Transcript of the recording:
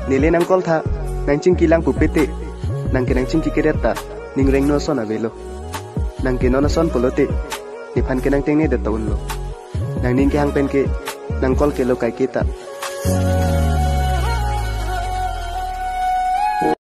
nile nang kol tha nang ching kilang pupete nang ke nang ching kikereta ning reng no son avelo nang ke no na son polote ni phan ke nang teng ne de taun lo nang ning ke hang pen ke nang kol ke lo kai kita